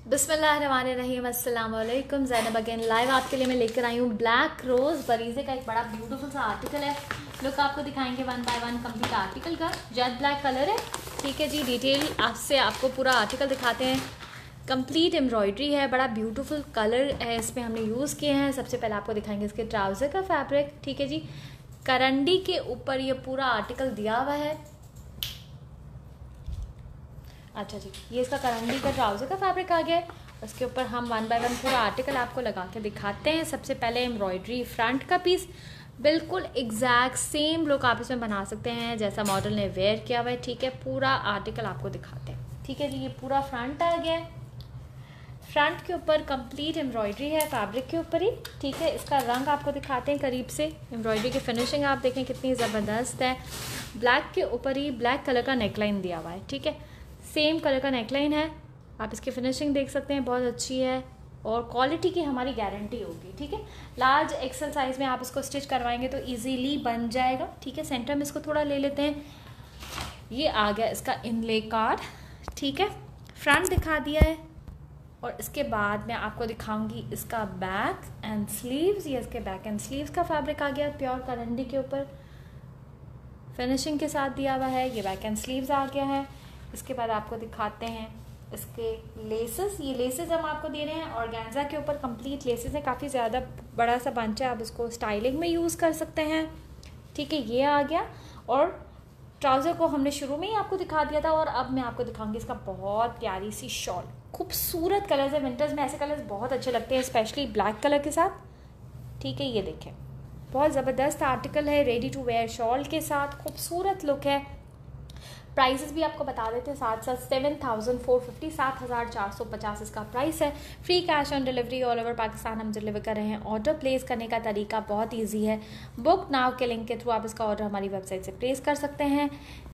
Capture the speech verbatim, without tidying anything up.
बिस्मिल्लाहिर्रहमानिर्रहीम, अस्सलाम वालेकुम। ज़ैनब अगेन लाइव आपके लिए मैं लेकर आई हूँ ब्लैक रोज़ बरीज़े का एक बड़ा ब्यूटीफुल सा आर्टिकल है। लुक आपको दिखाएंगे one by one complete article का। जेट ब्लैक कलर है, ठीक है जी। डिटेल आपसे आपको पूरा आर्टिकल दिखाते हैं। कंप्लीट एम्ब्रॉयडरी है, बड़ा ब्यूटीफुल कलर है इसमें हमने यूज़ किए हैं। सबसे पहले आपको दिखाएंगे इसके ट्राउज़र का फैब्रिक, ठीक है जी। करंडी के ऊपर ये पूरा आर्टिकल दिया हुआ है। अच्छा जी, ये इसका करंडी का ट्राउज़र का फैब्रिक आ गया है। उसके ऊपर हम वन बाय वन पूरा आर्टिकल आपको लगा के दिखाते हैं। सबसे पहले एम्ब्रॉयडरी फ्रंट का पीस, बिल्कुल एग्जैक्ट सेम लुक आप इसमें बना सकते हैं जैसा मॉडल ने वेयर किया हुआ है, ठीक है। पूरा आर्टिकल आपको दिखाते हैं, ठीक है जी। ये पूरा फ्रंट आ गया है। फ्रंट के ऊपर कंप्लीट एम्ब्रॉयडरी है फैब्रिक के ऊपर ही, ठीक है। इसका रंग आपको दिखाते हैं करीब से। एम्ब्रॉयडरी की फिनिशिंग आप देखें कितनी ज़बरदस्त है। ब्लैक के ऊपर ही ब्लैक कलर का नेकलाइन दिया हुआ है, ठीक है। सेम कलर का नेकलाइन है। आप इसकी फिनिशिंग देख सकते हैं, बहुत अच्छी है और क्वालिटी की हमारी गारंटी होगी, ठीक है। लार्ज एक्सल साइज़ में आप इसको स्टिच करवाएंगे तो इजीली बन जाएगा, ठीक है। सेंटर में इसको थोड़ा ले लेते हैं। ये आ गया इसका इनले कार्ड, ठीक है। फ्रंट दिखा दिया है और इसके बाद मैं आपको दिखाऊंगी इसका बैक एंड स्लीव्स। ये इसके बैक एंड स्लीव्स का फैब्रिक आ गया प्योर करंडी के ऊपर फिनिशिंग के साथ दिया हुआ है। ये बैक एंड स्लीव्स आ गया है। इसके बाद आपको दिखाते हैं इसके लेसेस। ये लेसेस हम आपको दे रहे हैं ऑर्गेन्जा के ऊपर कंप्लीट लेसेस है। काफ़ी ज़्यादा बड़ा सा बंच है, आप इसको स्टाइलिंग में यूज़ कर सकते हैं, ठीक है। ये आ गया और ट्राउज़र को हमने शुरू में ही आपको दिखा दिया था और अब मैं आपको दिखाऊंगी इसका बहुत प्यारी सी शॉल। खूबसूरत कलर्स है, विंटर्स में ऐसे कलर्स बहुत अच्छे लगते हैं, स्पेशली ब्लैक कलर के साथ, ठीक है। ये देखें, बहुत ज़बरदस्त आर्टिकल है, रेडी टू वेयर शॉल के साथ खूबसूरत लुक है। प्राइसेस भी आपको बता देते हैं साथ साथ। सेवन थाउजेंड फोर फिफ्टी सात हज़ार चार सौ पचास इसका प्राइस है। Free cash on delivery all over Pakistan हम डिलीवर कर रहे हैं। ऑर्डर प्लेस करने का तरीका बहुत इजी है। बुक नाउ के लिंक के थ्रू आप इसका ऑर्डर हमारी वेबसाइट से प्लेस कर सकते हैं।